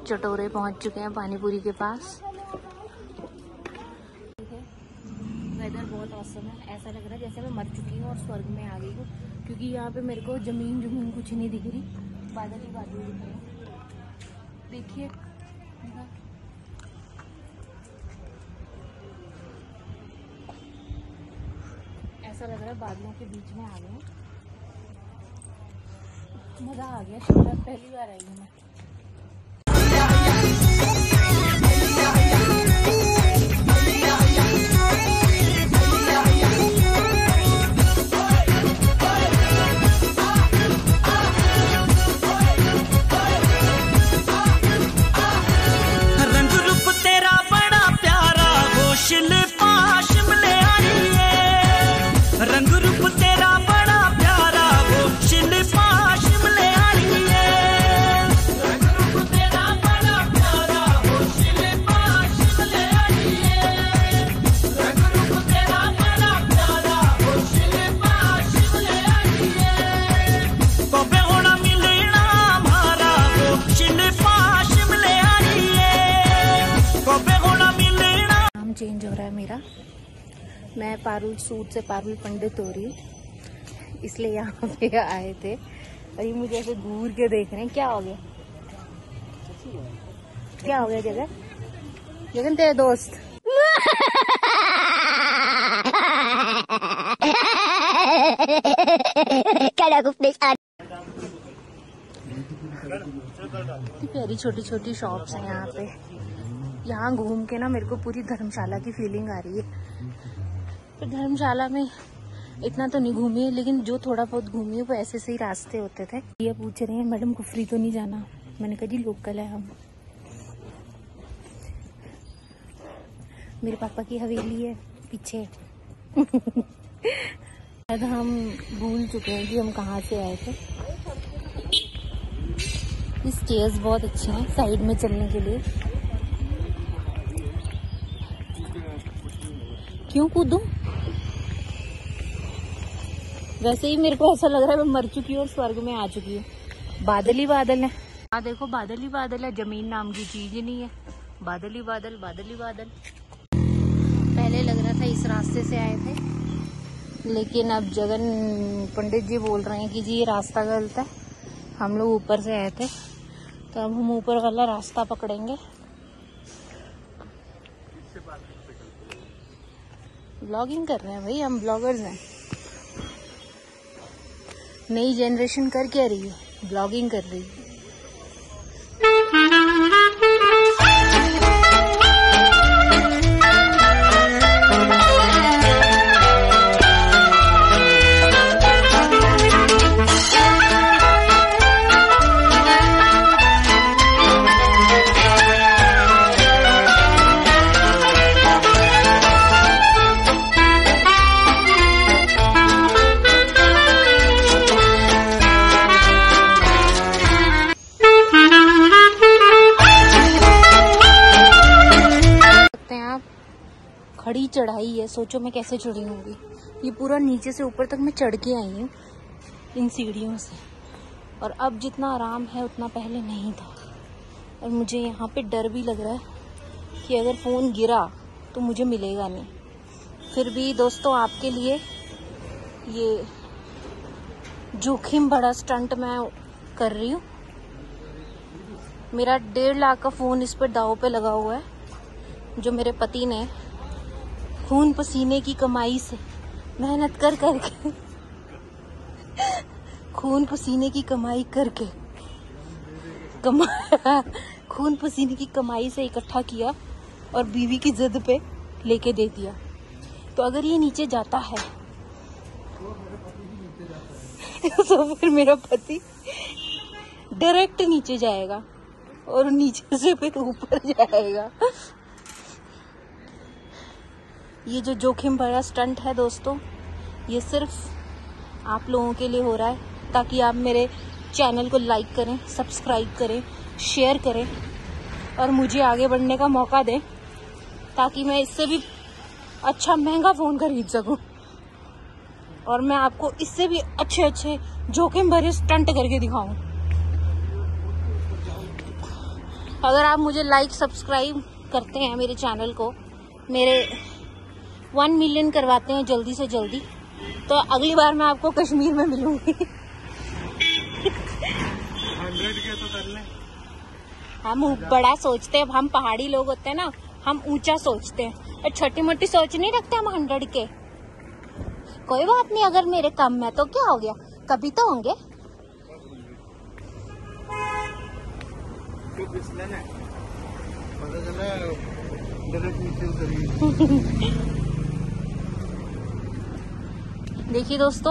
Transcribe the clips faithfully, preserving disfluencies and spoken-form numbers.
चटोरे पहुंच चुके हैं पानी पूरी के पास। वेदर बहुत औसम है, ऐसा लग रहा है जैसे मैं मर चुकी हूँ और स्वर्ग में आ गई हूँ, क्योंकि यहाँ पे मेरे को जमीन जमीन कुछ नहीं दिख रही, बादल ही बादल दिख रहे हैं। देखिए ऐसा लग रहा है बादलों के बीच में आ गए। मजा आ गया, शिमला पहली बार आई हूँ मैं। चेंज हो रहा है मेरा, मैं पारुल सूट से पारुल पंडित हो रही हूँ, इसलिए यहाँ पे आए थे और ये मुझे ऐसे घूर के देख रहे हैं। क्या हो गया, क्या हो गया जगन? जगन तेरे दोस्त प्यारी छोटी छोटी शॉप्स हैं यहाँ पे। यहाँ घूम के ना मेरे को पूरी धर्मशाला की फीलिंग आ रही है। तो धर्मशाला में इतना तो नहीं घूमी है, लेकिन जो थोड़ा बहुत घूमी है वो ऐसे से ही रास्ते होते थे। ये पूछ रहे हैं मैडम कुफरी तो नहीं जाना, मैंने कहा जी लोकल है हम। मेरे पापा की हवेली है पीछे। शायद हम भूल चुके हैं कि हम कहाँ से आए थे। स्टेयर्स बहुत अच्छे हैं साइड में चलने के लिए। क्यों कूदूं? वैसे ही मेरे को ऐसा लग रहा है मैं मर चुकी हूँ और स्वर्ग में आ चुकी हूँ। बादल ही बादल है, हाँ देखो बादल ही बादल है, जमीन नाम की चीज ही नहीं है। बादल ही बादल, बादल ही बादल। पहले लग रहा था इस रास्ते से आए थे, लेकिन अब जगन पंडित जी बोल रहे हैं कि जी ये रास्ता गलत है, हम लोग ऊपर से आए थे, तो अब हम ऊपर वाला रास्ता पकड़ेंगे। ब्लॉगिंग कर रहे हैं भाई, हम ब्लॉगर्स हैं। नई जनरेशन कर क्या रही है? ब्लॉगिंग कर रही है। खड़ी चढ़ाई है, सोचो मैं कैसे चढ़ी होंगी। ये पूरा नीचे से ऊपर तक मैं चढ़ के आई हूँ इन सीढ़ियों से, और अब जितना आराम है उतना पहले नहीं था। और मुझे यहाँ पे डर भी लग रहा है कि अगर फ़ोन गिरा तो मुझे मिलेगा नहीं। फिर भी दोस्तों आपके लिए ये जोखिम भरा स्टंट मैं कर रही हूँ। मेरा डेढ़ लाख का फ़ोन इस पर दाव पे लगा हुआ है, जो मेरे पति ने खून पसीने की कमाई से मेहनत कर करके खून पसीने की कमाई करके कमाया खून पसीने की कमाई से इकट्ठा किया और बीवी की जिद पे लेके दे दिया। तो अगर ये नीचे जाता है तो फिर मेरा पति डायरेक्ट नीचे जाएगा और नीचे से फिर ऊपर जाएगा। ये जो जोखिम भरा स्टंट है दोस्तों, ये सिर्फ आप लोगों के लिए हो रहा है, ताकि आप मेरे चैनल को लाइक करें, सब्सक्राइब करें, शेयर करें और मुझे आगे बढ़ने का मौका दें, ताकि मैं इससे भी अच्छा महंगा फ़ोन खरीद सकूं और मैं आपको इससे भी अच्छे अच्छे जोखिम भरे स्टंट करके दिखाऊं। अगर आप मुझे लाइक सब्सक्राइब करते हैं मेरे चैनल को, मेरे वन मिलियन करवाते हैं जल्दी से जल्दी, तो अगली बार मैं आपको कश्मीर में मिलूंगी। हंड्रेड के तो कर ले। हम बड़ा सोचते हैं, हम पहाड़ी लोग होते हैं ना, हम ऊंचा सोचते हैं और छोटी मोटी सोच नहीं रखते हम हंड्रेड के। कोई बात नहीं, अगर मेरे कम है तो क्या हो गया, कभी तो होंगे। पता चला डायरेक्ट नीचे उतरी। देखिए दोस्तों,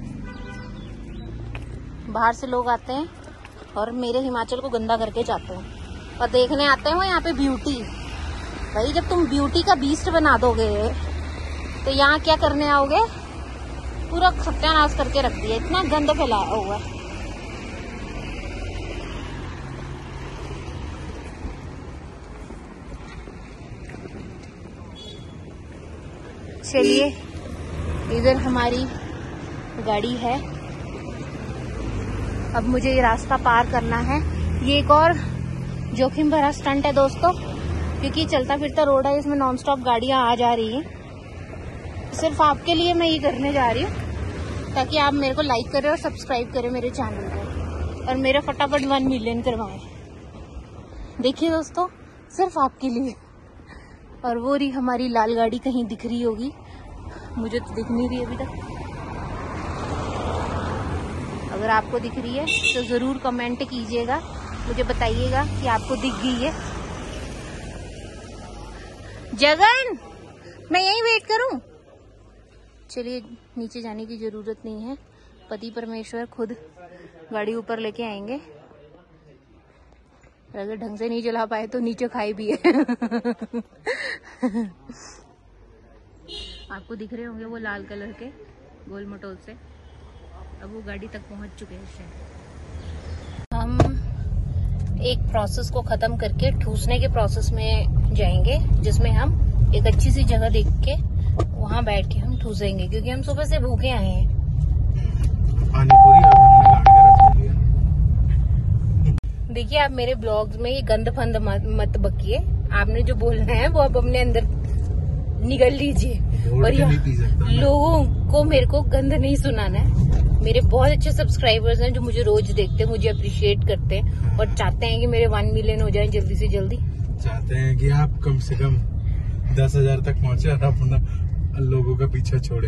बाहर से लोग आते हैं और मेरे हिमाचल को गंदा करके जाते हैं और देखने आते हैं वो यहाँ पे ब्यूटी। भाई जब तुम ब्यूटी का बीस्ट बना दोगे तो यहाँ क्या करने आओगे, पूरा सत्यानाश करके रख दिया, इतना गंद फैलाया हुआ है। चलिए, इधर हमारी गाड़ी है, अब मुझे ये रास्ता पार करना है। ये एक और जोखिम भरा स्टंट है दोस्तों, क्योंकि चलता फिरता रोड है, इसमें नॉन स्टॉप गाड़ियां आ जा रही हैं। सिर्फ आपके लिए मैं ये करने जा रही हूँ ताकि आप मेरे को लाइक करें और सब्सक्राइब करें मेरे चैनल को और मेरे फटाफट वन मिलियन करवाएं। देखिए दोस्तों, सिर्फ आपके लिए। और वो रही हमारी लाल गाड़ी, कहीं दिख रही होगी, मुझे तो दिख नहीं रही अभी तक। अगर आपको दिख रही है तो जरूर कमेंट कीजिएगा, मुझे बताइएगा कि आपको दिख गई है। जगन, मैं यहीं वेट करूं? चलिए, नीचे जाने की जरूरत नहीं है, पति परमेश्वर खुद गाड़ी ऊपर लेके आएंगे। अगर ढंग से नहीं चला पाए तो नीचे खाई भी है। आपको दिख रहे होंगे वो लाल कलर के गोल मटोल से, अब वो गाड़ी तक पहुंच चुके हैं। हम एक प्रोसेस को खत्म करके ठूसने के प्रोसेस में जाएंगे, जिसमें हम एक अच्छी सी जगह देख के वहां बैठ के हम ठूसेंगे, क्योंकि हम सुबह से भूखे आए हैं। देखिए, आप मेरे ब्लॉग्स में ये गंद फंद मत बकिए, आपने जो बोलना है वो आप अपने अंदर निगल लीजिए। और लोगों को मेरे को गंद नहीं सुनाना है। मेरे बहुत अच्छे सब्सक्राइबर्स हैं जो मुझे रोज देखते हैं, मुझे अप्रिशिएट करते हैं और चाहते हैं कि मेरे वन मिलियन हो जाएं जल्दी से जल्दी। चाहते हैं कि आप कम से कम दस हजार तक पहुंचे और अपना लोगों का पीछा छोड़े।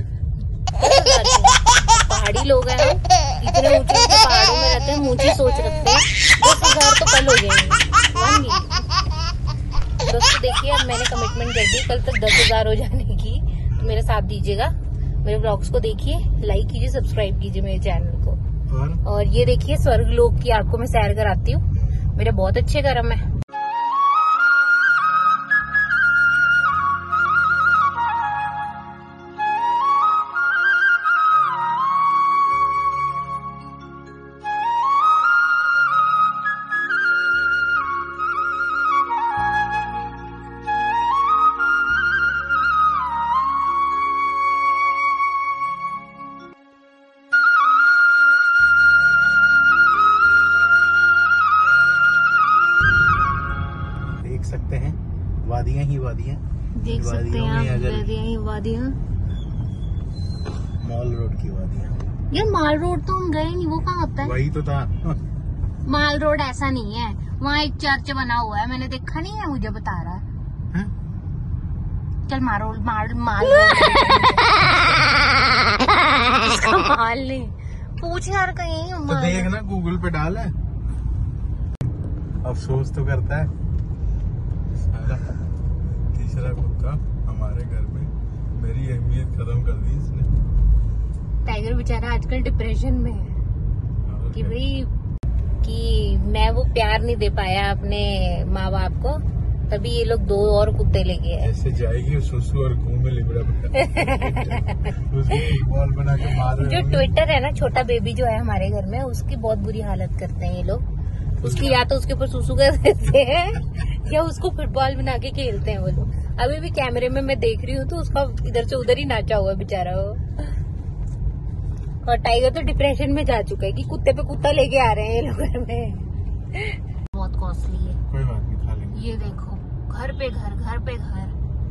पहाड़ी लोग हैं, इतने ऊंचे ऊंचे पहाड़ों में रहते हैं, ऊंची सोच रखते हैं। दस हजार तो कल हो जाएंगे, वन मिलियन। दोस्तों देखिए, अब मैंने कमिटमेंट कर दी कल तक दस हजार हो जाने की, तो मेरा साथ दीजिएगा। मेरे ब्लॉग्स को देखिए, लाइक कीजिए, सब्सक्राइब कीजिए मेरे चैनल को। और, और ये देखिए, स्वर्ग लोक की आपको मैं सैर कराती हूँ, मेरे बहुत अच्छे कर्म है। सकते हैं वादियां ही वादियां देख सकते हैं आप, वादियां ही वादियां, मॉल रोड की वादियां। यार माल रोड तो हम गए नहीं, वो कहाँ होता है? वही तो था। माल रोड ऐसा नहीं है, वहाँ एक चर्च बना हुआ है, मैंने देखा नहीं है, मुझे बता रहा है। चल मारो माल माल इसका माल नहीं पूछ यार, कहीं तो देख ना, गूगल पे डाल है। अफसोस तो करता है तीसरा कुत्ता हमारे घर में, मेरी अहमियत खत्म कर दी इसने। टाइगर बेचारा आजकल डिप्रेशन में है कि भाई कि मैं वो प्यार नहीं दे पाया अपने माँ बाप को, तभी ये लोग दो और कुत्ते लेके आए। ऐसे जाएगी सुसु और घूम में लिबड़ा उसकी फुटबॉल बना के मार रहे। जो ट्विटर है ना, छोटा बेबी जो है हमारे घर में, उसकी बहुत बुरी हालत करते हैं ये लोग। उसकी या तो उसके ऊपर सुसु कर देते हैं या उसको फुटबॉल बना के खेलते हैं वो लोग। अभी भी कैमरे में मैं देख रही हूँ तो उसका इधर से उधर ही नाचा हुआ बेचारा वो। और टाइगर तो डिप्रेशन में जा चुका है कि कुत्ते पे कुत्ता लेके आ रहे हैं ये लोग घर में। बहुत कॉस्टली है। कोई बात नहीं। ये देखो घर पे घर घर पे घर।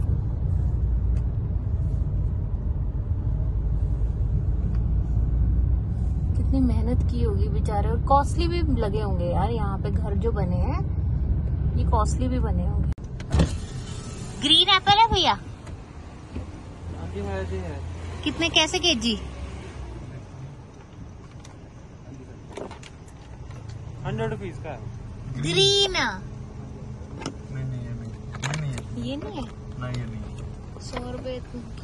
कितनी मेहनत की होगी बेचारे, और कॉस्टली भी लगे होंगे यार। यहाँ पे घर जो बने हैं ये कॉस्टली भी बने होंगे। ग्रीन एप्पल है भैया? कितने कैसे केजी? हंड्रेड रुपीज का ग्रीन। नहीं नहीं ये नहीं, ये नहीं है, ये नहीं है, नहीं ये नहीं है। सौ रुपए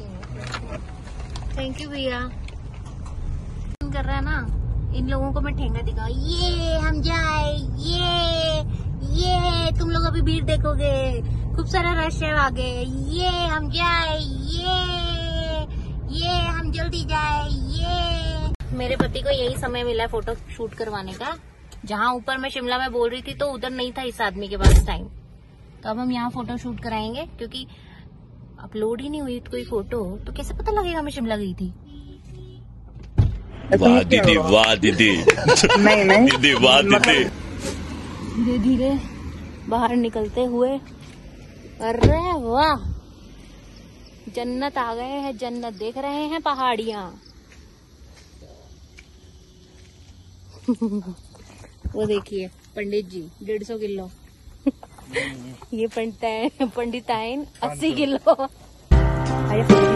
थैंक यू भैया। कर रहा है ना, इन लोगों को मैं ठेंगा दिखा, ये हम जाए, ये ये तुम लोग अभी भीड़ देखोगे, खूब सारा रश है आगे, ये हम जाए, ये ये हम जल्दी जाए। ये मेरे पति को यही समय मिला है फोटो शूट करवाने का। जहाँ ऊपर मैं शिमला में बोल रही थी तो उधर नहीं था इस आदमी के पास टाइम, तो अब हम यहाँ फोटो शूट कराएंगे, क्योंकि अपलोड ही नहीं हुई कोई फोटो तो कैसे पता लगेगा मैं शिमला गई थी। वाह दीदी, वाह दीदी, नहीं नहीं दीदी वाह दीदी। धीरे धीरे बाहर निकलते हुए, अरे वाह जन्नत आ गए हैं, जन्नत देख रहे हैं पहाड़ियाँ। वो देखिए पंडित जी डेढ़ सौ किलो ये पंडित पंडिताइन अस्सी किलो।